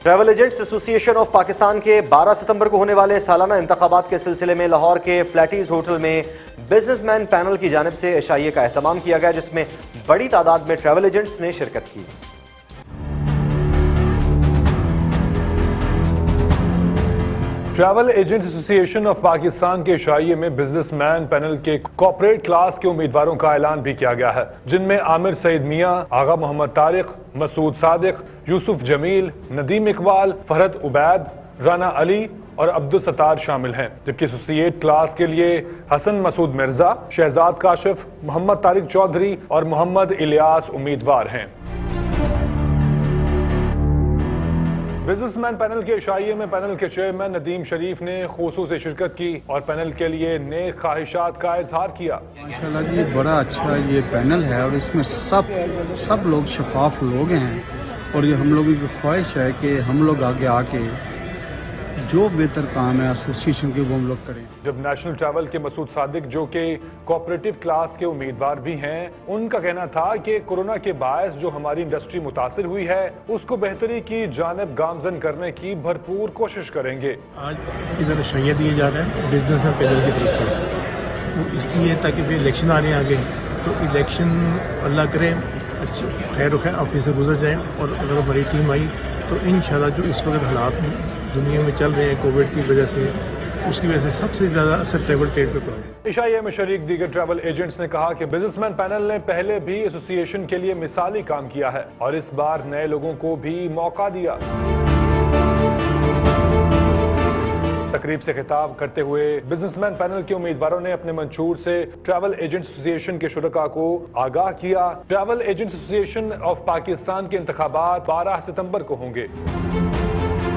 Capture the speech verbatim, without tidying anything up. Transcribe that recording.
Travel agents ایسوسی ایشن of Pakistan کے بارہ ستمبر کو ہونے والے سالانہ انتخابات کے سلسلے میں لاہور کے فلیٹیز ہوٹل میں بزنس مین پینل کی جانب سے عشائیے کا اہتمام کیا گیا، جس میں بڑی تعداد میں ٹریول ایجنٹس نے شرکت کی۔ ٹریول ایجنٹس ایسوسی ایشن آف پاکستان کے عشائیے میں بزنس مین پینل کے کارپوریٹ کلاس کے امیدواروں کا اعلان بھی کیا گیا ہے، جن میں عامر سعید میاں، آغا محمد طارق، مسعود صادق، یوسف جمیل، ندیم اقبال، فرحت عبید، رانا علی اور عبدالستار شامل ہیں، جبکہ ایسوسیٹ کلاس کے لیے حسن مسعود مرزا، شہزاد کاشف، محمد طارق چودھری اور محمد الیاس امیدوار ہیں۔ بزنس مین پینل کے عشائیے میں پینل کے چیئرمین ندیم شریف نے خصوصی شرکت کی اور پینل کے لیے نیک خواہشات کا اظہار کیا۔ ماشاءاللہ جی، بڑا اچھا یہ پینل ہے اور اس میں سب سب لوگ شفاف لوگ ہیں، اور یہ ہم لوگوں کی خواہش ہے کہ ہم لوگ آگے آ کے جو بہتر کام ہے ایسوسی ایشن کے وہ ہم لوگ کریں۔ جب نیشنل ٹریول کے مسعود صادق، جو کہ کوآپریٹو کلاس کے امیدوار بھی ہیں، ان کا کہنا تھا کہ کورونا کے باعث جو ہماری انڈسٹری متاثر ہوئی ہے اس کو بہتری کی جانب گامزن کرنے کی بھرپور کوشش کریں گے۔ آج ادھر عشائیہ دیے جا رہے ہیں بزنس میں پینل کی طرف سے، وہ اس لیے تاکہ پھر الیکشن آ رہے ہیں آگے، تو الیکشن اللہ کرے اچھا خیر و خیر آفس سے گزر جائیں، اور اگر ہماری ٹیم آئی تو انشاءاللہ جو اس وقت حالات دنیا میں چل رہے ہیں کووڈ کی وجہ سے، اس کی وجہ سے سب سے زیادہ اثر ٹریول ٹریڈ پہ پڑا۔ عشائیہ میں شریک دیگر ٹریول ایجنٹس نے کہا کہ بزنس مین پینل نے پہلے بھی ایسوسی ایشن کے لیے مثالی کام کیا ہے اور اس بار نئے لوگوں کو بھی موقع دیا۔ تقریب سے خطاب کرتے ہوئے بزنس مین پینل کے امیدواروں نے اپنے منشور سے ٹریول ایجنٹس ایسوسی ایشن کے شرکاء کو آگاہ کیا۔ ٹریول ایجنٹس ایسوسی ایشن آف پاکستان کے انتخابات بارہ ستمبر کو ہوں گے۔